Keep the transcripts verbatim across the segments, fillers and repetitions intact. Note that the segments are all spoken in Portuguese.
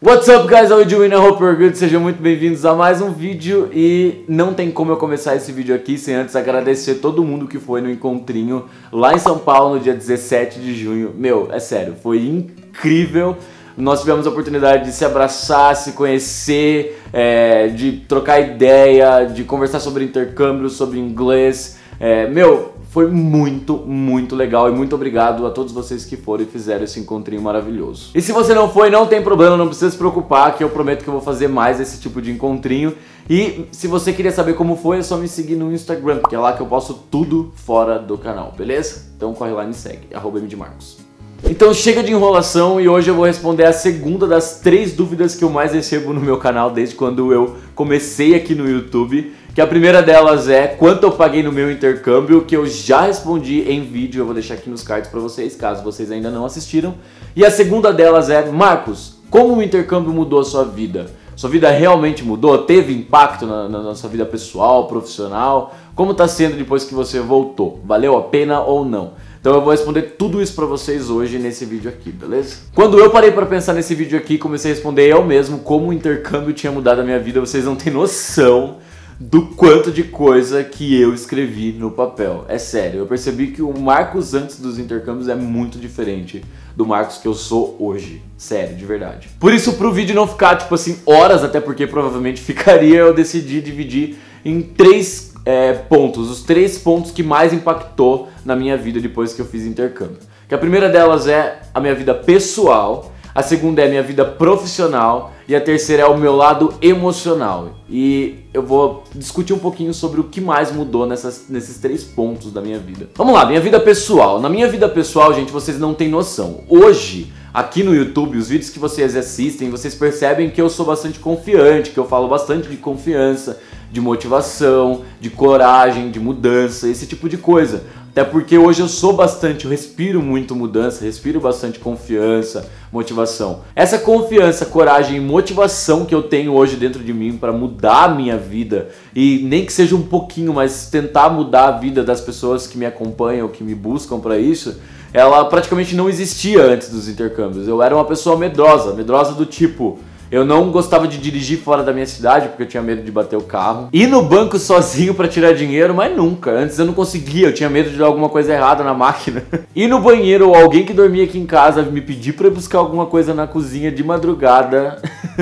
What's up guys, how are you doing? I hope you're good. Sejam muito bem-vindos a mais um vídeo e não tem como eu começar esse vídeo aqui sem antes agradecer todo mundo que foi no encontrinho lá em São Paulo no dia dezessete de junho. Meu, é sério, foi incrível. Nós tivemos a oportunidade de se abraçar, se conhecer, é, de trocar ideia, de conversar sobre intercâmbio, sobre inglês. É, meu, foi muito, muito legal e muito obrigado a todos vocês que foram e fizeram esse encontrinho maravilhoso. E se você não foi, não tem problema, não precisa se preocupar, que eu prometo que eu vou fazer mais esse tipo de encontrinho. E se você queria saber como foi, é só me seguir no Instagram, que é lá que eu posto tudo fora do canal, beleza? Então corre lá e me segue, arroba mdmarcos. Então chega de enrolação e hoje eu vou responder a segunda das três dúvidas que eu mais recebo no meu canal desde quando eu comecei aqui no YouTube. Que a primeira delas é quanto eu paguei no meu intercâmbio, que eu já respondi em vídeo, eu vou deixar aqui nos cards pra vocês, caso vocês ainda não assistiram. E a segunda delas é, Marcos, como o intercâmbio mudou a sua vida? Sua vida realmente mudou? Teve impacto na, na, na sua vida pessoal, profissional? Como tá sendo depois que você voltou? Valeu a pena ou não? Então eu vou responder tudo isso pra vocês hoje nesse vídeo aqui, beleza? Quando eu parei pra pensar nesse vídeo aqui, comecei a responder eu mesmo como o intercâmbio tinha mudado a minha vida, vocês não têm noção do quanto de coisa que eu escrevi no papel. É sério, eu percebi que o Marcos antes dos intercâmbios é muito diferente do Marcos que eu sou hoje. Sério, de verdade. Por isso, pro vídeo não ficar, tipo assim, horas, até porque provavelmente ficaria, eu decidi dividir em três é, pontos. Os três pontos que mais impactou na minha vida depois que eu fiz intercâmbio. Que a primeira delas é a minha vida pessoal, a segunda é a minha vida profissional e a terceira é o meu lado emocional. E eu vou discutir um pouquinho sobre o que mais mudou nessas, nesses três pontos da minha vida. Vamos lá, minha vida pessoal. Na minha vida pessoal, gente, vocês não têm noção. Hoje, aqui no YouTube, os vídeos que vocês assistem, vocês percebem que eu sou bastante confiante, que eu falo bastante de confiança, de motivação, de coragem, de mudança, esse tipo de coisa. Até porque hoje eu sou bastante, eu respiro muito mudança, respiro bastante confiança, motivação. Essa confiança, coragem e motivação que eu tenho hoje dentro de mim para mudar a minha vida, e nem que seja um pouquinho, mas tentar mudar a vida das pessoas que me acompanham, que me buscam para isso, ela praticamente não existia antes dos intercâmbios. Eu era uma pessoa medrosa, medrosa do tipo... Eu não gostava de dirigir fora da minha cidade porque eu tinha medo de bater o carro. Ir no banco sozinho pra tirar dinheiro, mas nunca. Antes eu não conseguia, eu tinha medo de dar alguma coisa errada na máquina. Ir no banheiro ou alguém que dormia aqui em casa me pedir pra ir buscar alguma coisa na cozinha de madrugada,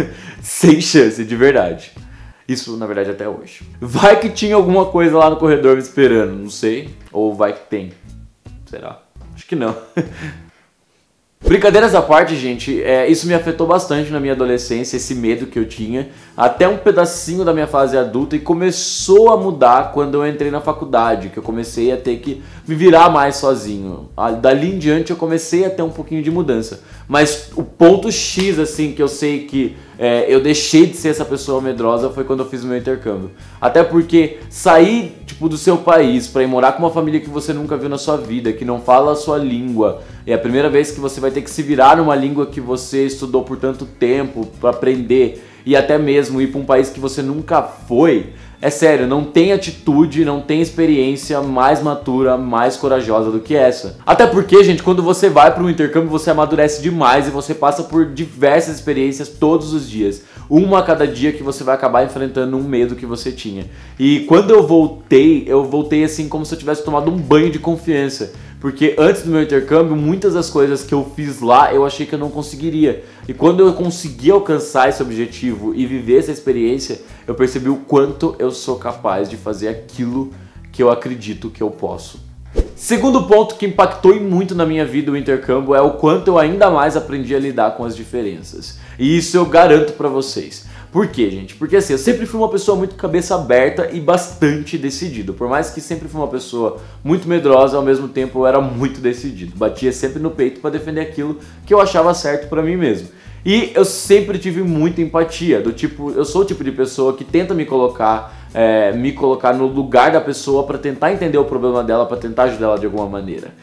sem chance, de verdade. Isso, na verdade, até hoje. Vai que tinha alguma coisa lá no corredor me esperando, não sei. Ou vai que tem. Será? Acho que não. Brincadeiras à parte, gente, é, isso me afetou bastante na minha adolescência, esse medo que eu tinha, até um pedacinho da minha fase adulta, e começou a mudar quando eu entrei na faculdade, que eu comecei a ter que me virar mais sozinho. Dali em diante eu comecei a ter um pouquinho de mudança, mas o ponto X, assim, que eu sei que é, eu deixei de ser essa pessoa medrosa foi quando eu fiz o meu intercâmbio. Até porque sair, tipo, do seu país pra ir morar com uma família que você nunca viu na sua vida, que não fala a sua língua, é a primeira vez que você vai ter que se virar numa língua que você estudou por tanto tempo para aprender, e até mesmo ir para um país que você nunca foi. É sério, não tem atitude, não tem experiência mais matura, mais corajosa do que essa. Até porque, gente, quando você vai para um intercâmbio, você amadurece demais e você passa por diversas experiências todos os dias. Uma a cada dia que você vai acabar enfrentando um medo que você tinha. E quando eu voltei, eu voltei assim como se eu tivesse tomado um banho de confiança. Porque antes do meu intercâmbio, muitas das coisas que eu fiz lá, eu achei que eu não conseguiria. E quando eu consegui alcançar esse objetivo e viver essa experiência, eu percebi o quanto eu sou capaz de fazer aquilo que eu acredito que eu posso. Segundo ponto que impactou muito na minha vida o intercâmbio é o quanto eu ainda mais aprendi a lidar com as diferenças. E isso eu garanto pra vocês. Por quê, gente? Porque assim, eu sempre fui uma pessoa muito cabeça aberta e bastante decidido. Por mais que sempre fui uma pessoa muito medrosa, ao mesmo tempo eu era muito decidido. Batia sempre no peito para defender aquilo que eu achava certo pra mim mesmo. E eu sempre tive muita empatia, do tipo, eu sou o tipo de pessoa que tenta me colocar é, me colocar no lugar da pessoa para tentar entender o problema dela, para tentar ajudar ela de alguma maneira.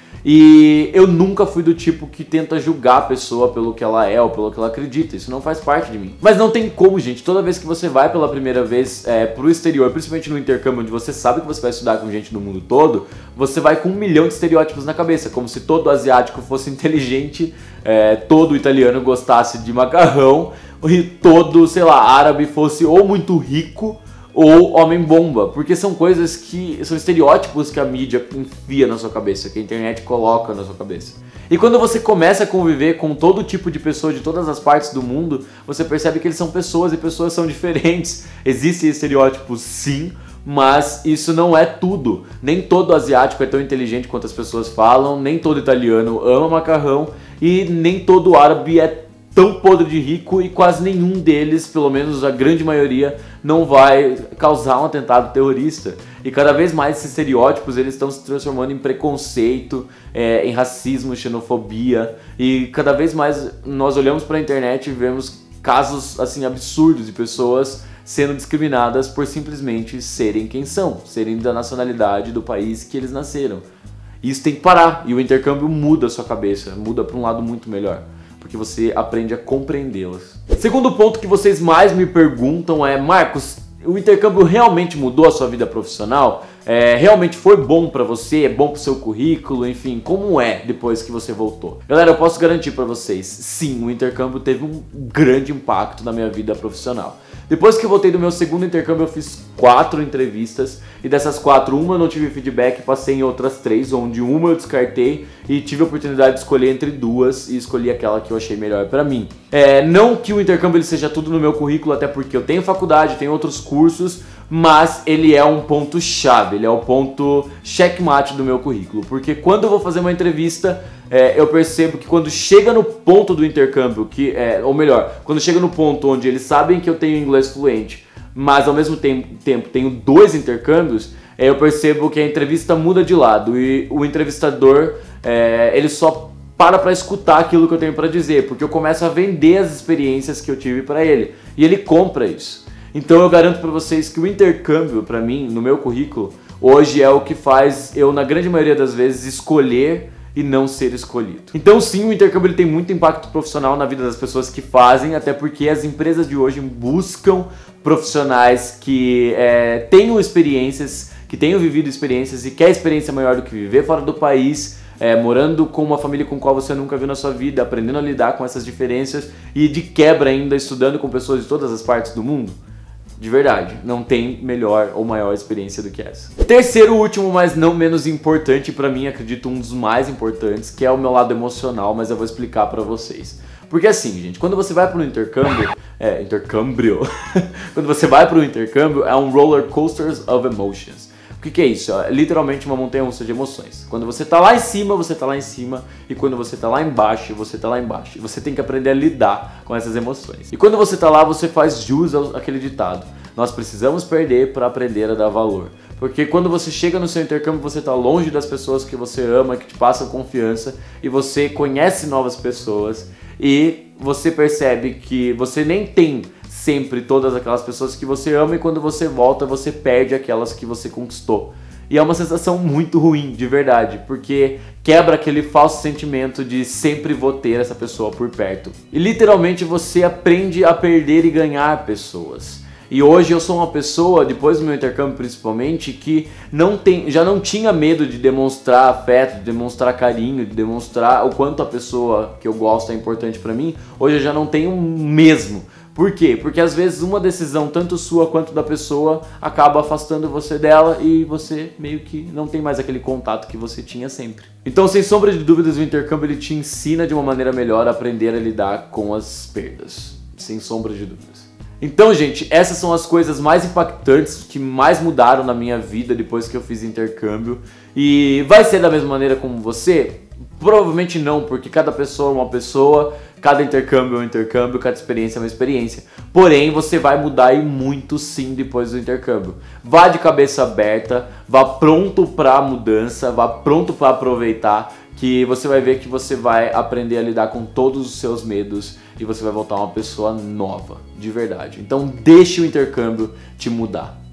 E eu nunca fui do tipo que tenta julgar a pessoa pelo que ela é ou pelo que ela acredita, isso não faz parte de mim. Mas não tem como, gente, toda vez que você vai pela primeira vez é, pro exterior, principalmente no intercâmbio, onde você sabe que você vai estudar com gente do mundo todo, você vai com um milhão de estereótipos na cabeça, como se todo asiático fosse inteligente, é, todo italiano gostasse de macarrão, e todo, sei lá, árabe fosse ou muito rico ou homem-bomba, porque são coisas que são estereótipos que a mídia enfia na sua cabeça, que a internet coloca na sua cabeça. E quando você começa a conviver com todo tipo de pessoa de todas as partes do mundo, você percebe que eles são pessoas e pessoas são diferentes. Existem estereótipos, sim, mas isso não é tudo. Nem todo asiático é tão inteligente quanto as pessoas falam, nem todo italiano ama macarrão e nem todo árabe é tão podre de rico, e quase nenhum deles, pelo menos a grande maioria, não vai causar um atentado terrorista. E cada vez mais esses estereótipos eles estão se transformando em preconceito, é, em racismo, xenofobia, e cada vez mais nós olhamos para a internet e vemos casos assim absurdos de pessoas sendo discriminadas por simplesmente serem quem são, serem da nacionalidade do país que eles nasceram. Isso tem que parar, e o intercâmbio muda a sua cabeça, muda para um lado muito melhor, porque você aprende a compreendê-las. Segundo ponto que vocês mais me perguntam é: Marcos, o intercâmbio realmente mudou a sua vida profissional? É, realmente foi bom pra você? É bom pro seu currículo? Enfim, como é depois que você voltou? Galera, eu posso garantir pra vocês, sim, o intercâmbio teve um grande impacto na minha vida profissional. Depois que eu voltei do meu segundo intercâmbio, eu fiz quatro entrevistas, e dessas quatro, uma eu não tive feedback, passei em outras três, onde uma eu descartei e tive a oportunidade de escolher entre duas, e escolhi aquela que eu achei melhor pra mim. É, não que o intercâmbio ele seja tudo no meu currículo, até porque eu tenho faculdade, tenho outros cursos, mas ele é um ponto-chave, ele é o ponto checkmate do meu currículo, porque quando eu vou fazer uma entrevista, é, eu percebo que quando chega no ponto do intercâmbio, que é, ou melhor, quando chega no ponto onde eles sabem que eu tenho inglês fluente, mas ao mesmo tempo, tempo tenho dois intercâmbios, é, eu percebo que a entrevista muda de lado, e o entrevistador, é, ele só para pra escutar aquilo que eu tenho pra dizer, porque eu começo a vender as experiências que eu tive pra ele, e ele compra isso. Então eu garanto pra vocês que o intercâmbio, pra mim, no meu currículo, hoje é o que faz eu, na grande maioria das vezes, escolher e não ser escolhido. Então sim, o intercâmbio ele tem muito impacto profissional na vida das pessoas que fazem, até porque as empresas de hoje buscam profissionais que é, tenham experiências, que tenham vivido experiências, e quer experiência maior do que viver fora do país, É, morando com uma família com qual você nunca viu na sua vida, aprendendo a lidar com essas diferenças, e de quebra ainda estudando com pessoas de todas as partes do mundo. De verdade, não tem melhor ou maior experiência do que essa. Terceiro, último, mas não menos importante, pra mim, acredito um dos mais importantes, que é o meu lado emocional, mas eu vou explicar pra vocês. Porque assim, gente, quando você vai para um intercâmbio, é, intercâmbio, quando você vai para um intercâmbio, é um roller coaster of emotions. O que que é isso? É literalmente uma montanha-russa de emoções. Quando você tá lá em cima, você tá lá em cima, e quando você tá lá embaixo, você tá lá embaixo. E você tem que aprender a lidar com essas emoções. E quando você tá lá, você faz jus àquele ditado: nós precisamos perder para aprender a dar valor. Porque quando você chega no seu intercâmbio, você tá longe das pessoas que você ama, que te passam confiança, e você conhece novas pessoas, e você percebe que você nem tem sempre todas aquelas pessoas que você ama, e quando você volta, você perde aquelas que você conquistou. E é uma sensação muito ruim, de verdade, porque quebra aquele falso sentimento de sempre vou ter essa pessoa por perto. E literalmente você aprende a perder e ganhar pessoas. E hoje eu sou uma pessoa, depois do meu intercâmbio principalmente, que não tem, já não tinha medo de demonstrar afeto, de demonstrar carinho, de demonstrar o quanto a pessoa que eu gosto é importante pra mim. Hoje eu já não tenho mesmo. Por quê? Porque às vezes uma decisão, tanto sua quanto da pessoa, acaba afastando você dela, e você meio que não tem mais aquele contato que você tinha sempre. Então, sem sombra de dúvidas, o intercâmbio ele te ensina de uma maneira melhor a aprender a lidar com as perdas. Sem sombra de dúvidas. Então, gente, essas são as coisas mais impactantes, que mais mudaram na minha vida depois que eu fiz intercâmbio. E vai ser da mesma maneira como você? Provavelmente não, porque cada pessoa é uma pessoa, cada intercâmbio é um intercâmbio, cada experiência é uma experiência. Porém, você vai mudar e muito sim depois do intercâmbio. Vá de cabeça aberta, vá pronto para a mudança, vá pronto para aproveitar, que você vai ver que você vai aprender a lidar com todos os seus medos e você vai voltar uma pessoa nova, de verdade. Então deixe o intercâmbio te mudar.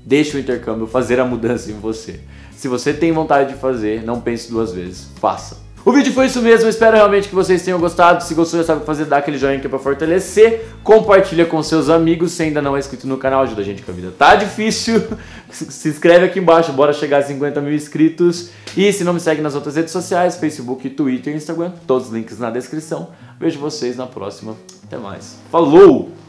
deixe o intercâmbio fazer a mudança em você. Se você tem vontade de fazer, não pense duas vezes, faça. O vídeo foi isso mesmo, espero realmente que vocês tenham gostado. Se gostou, já sabe o que fazer, dá aquele joinha aqui pra fortalecer. Compartilha com seus amigos, se ainda não é inscrito no canal, ajuda a gente que a vida tá difícil. Se inscreve aqui embaixo, bora chegar a cinquenta mil inscritos. E se não me segue nas outras redes sociais, Facebook, Twitter e Instagram, todos os links na descrição. Vejo vocês na próxima, até mais. Falou!